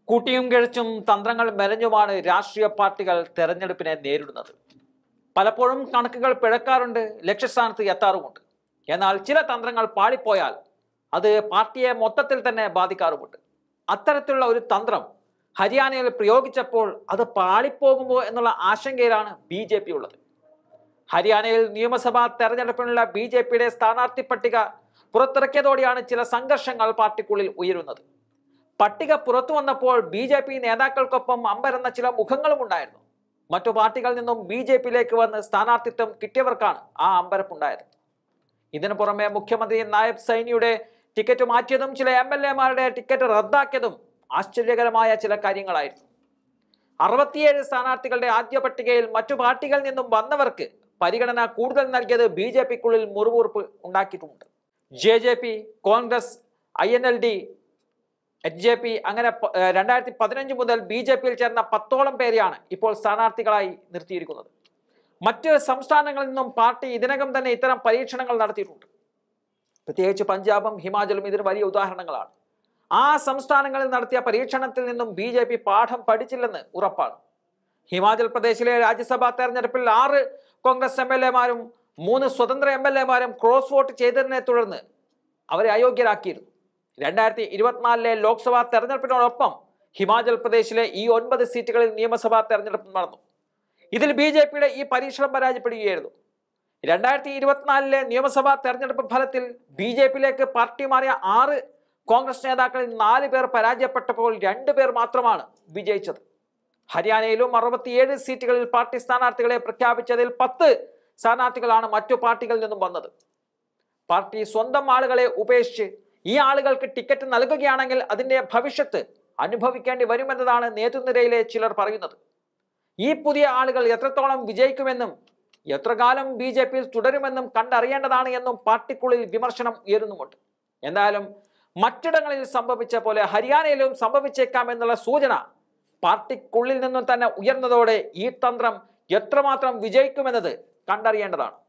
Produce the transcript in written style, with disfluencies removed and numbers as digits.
കൂട്ടിയും കിഴച്ചും തന്ത്രങ്ങൾ മെനഞ്ഞുമാണ് രാഷ്ട്രീയ പാർട്ടികൾ തെരഞ്ഞെടുപ്പിനെ നേരിടുന്നത്. പലപ്പോഴും കണക്കുകൾ പിഴക്കാറുണ്ട്, ലക്ഷ്യസ്ഥാനത്ത് എത്താറുമുണ്ട്. എന്നാൽ ചില തന്ത്രങ്ങൾ പാളിപ്പോയാൽ അത് പാർട്ടിയെ മൊത്തത്തിൽ തന്നെ ബാധിക്കാറുമുണ്ട്. അത്തരത്തിലുള്ള ഒരു തന്ത്രം ഹരിയാനയിൽ പ്രയോഗിച്ചപ്പോൾ അത് പാളിപ്പോകുമോ എന്നുള്ള ആശങ്കയിലാണ് BJP ഉള്ളത്. ഹരിയാനയിൽ നിയമസഭാ തെരഞ്ഞെടുപ്പിനുള്ള BJPയുടെ സ്ഥാനാർത്ഥി പട്ടിക പുറത്തിറക്കിയതോടെയാണ് ചില സംഘർഷങ്ങൾ പാർട്ടിക്കുള്ളിൽ ഉയരുന്നത്. പട്ടിക പുറത്തു വന്നപ്പോൾ BJP നേതാക്കൾക്കൊപ്പം അമ്പരന്ന ചില മുഖങ്ങളും ഉണ്ടായിരുന്നു. മറ്റു പാർട്ടികളിൽ നിന്നും BJPയിലേക്ക് വന്ന് സ്ഥാനാർത്ഥിത്വം കിട്ടിയവർക്കാണ് ആ അമ്പരപ്പുണ്ടായത്. ഇതിനു പുറമെ മുഖ്യമന്ത്രി നായബ് സൈനിയുടെ ടിക്കറ്റ് മാറ്റിയതും ചില MLA-മാരുടെ ടിക്കറ്റ് റദ്ദാക്കിയതും ആശ്ചര്യകരമായ ചില കാര്യങ്ങളായിരുന്നു. 67 സ്ഥാനാർത്ഥികളുടെ ആദ്യ പട്ടികയിൽ മറ്റു പാർട്ടികളിൽ നിന്നും വന്നവർക്ക് പരിഗണന കൂടുതൽ നൽകിയത് BJPക്കുള്ളിൽ മുറിവുറുപ്പ് ഉണ്ടാക്കിയിട്ടുണ്ട്. JJP, കോൺഗ്രസ്, INLD, HJP അങ്ങനെ 2015 മുതൽ BJPയിൽ ചേർന്ന 10ഓളം പേരെയാണ് ഇപ്പോൾ സ്ഥാനാർത്ഥികളായി നിർത്തിയിരിക്കുന്നത്. മറ്റ് സംസ്ഥാനങ്ങളിൽ നിന്നും പാർട്ടി ഇതിനകം തന്നെ ഇത്തരം പരീക്ഷണങ്ങൾ നടത്തിയിട്ടുണ്ട്. പ്രത്യേകിച്ച് പഞ്ചാബും ഹിമാചലും ഇതിന് വലിയ ഉദാഹരണങ്ങളാണ്. ആ സംസ്ഥാനങ്ങളിൽ നടത്തിയ പരീക്ഷണത്തിൽ നിന്നും BJP പാഠം പഠിച്ചില്ലെന്ന് ഉറപ്പാണ്. ഹിമാചൽ പ്രദേശിലെ രാജ്യസഭാ തെരഞ്ഞെടുപ്പിൽ 6 കോൺഗ്രസ് MLA-മാരും 3 സ്വതന്ത്ര MLA-മാരും ക്രോസ് വോട്ട് ചെയ്തതിനെ തുടർന്ന് അവരെ അയോഗ്യരാക്കിയിരുന്നു. 2024 ലോക്സഭാ തെരഞ്ഞെടുപ്പിനോടൊപ്പം ഹിമാചൽ പ്രദേശിലെ ഈ 9 സീറ്റുകളിൽ നിയമസഭാ തെരഞ്ഞെടുപ്പ് നടന്നു. ഇതിൽ BJPയുടെ ഈ പരീക്ഷണം പരാജയപ്പെടുകയായിരുന്നു. 2024 നിയമസഭാ തെരഞ്ഞെടുപ്പ് ഫലത്തിൽ BJPയിലേക്ക് പാർട്ടി മാറിയ 6 കോൺഗ്രസ് നേതാക്കളിൽ 4 പേർ പരാജയപ്പെട്ടപ്പോൾ 2 പേർ മാത്രമാണ് വിജയിച്ചത്. ഹരിയാനയിലും 67 സീറ്റുകളിൽ പാർട്ടി സ്ഥാനാർത്ഥികളെ പ്രഖ്യാപിച്ചതിൽ 10 സ്ഥാനാർത്ഥികളാണ് മറ്റു പാർട്ടികളിൽ നിന്നും വന്നത്. പാർട്ടി സ്വന്തം ആളുകളെ ഉപേക്ഷിച്ച് ഈ ആളുകൾക്ക് ടിക്കറ്റ് നൽകുകയാണെങ്കിൽ അതിന്റെ ഭവിഷ്യത്ത് അനുഭവിക്കേണ്ടി വരുമെന്നതാണ് നേതൃനിരയിലെ ചിലർ പറയുന്നത്. ഈ പുതിയ ആളുകൾ എത്രത്തോളം വിജയിക്കുമെന്നും എത്രകാലം BJPയിൽ തുടരുമെന്നും കണ്ടറിയേണ്ടതാണ് എന്നും പാർട്ടിക്കുള്ളിൽ വിമർശനം ഉയരുന്നുമുണ്ട്. എന്തായാലും മറ്റിടങ്ങളിൽ സംഭവിച്ച പോലെ ഹരിയാനയിലും സംഭവിച്ചേക്കാം എന്നുള്ള സൂചന പാർട്ടിക്കുള്ളിൽ നിന്നും തന്നെ ഉയർന്നതോടെ ഈ തന്ത്രം എത്രമാത്രം വിജയിക്കുമെന്നത് കണ്ടറിയേണ്ടതാണ്.